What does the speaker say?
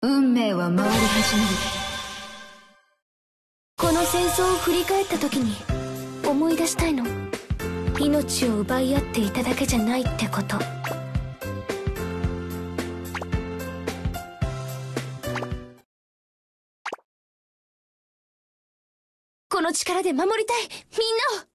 運命は回り始める。 この戦争を振り返った時に思い出したいの。命を奪い合っていただけじゃないってこと。この力で守りたいみんなを。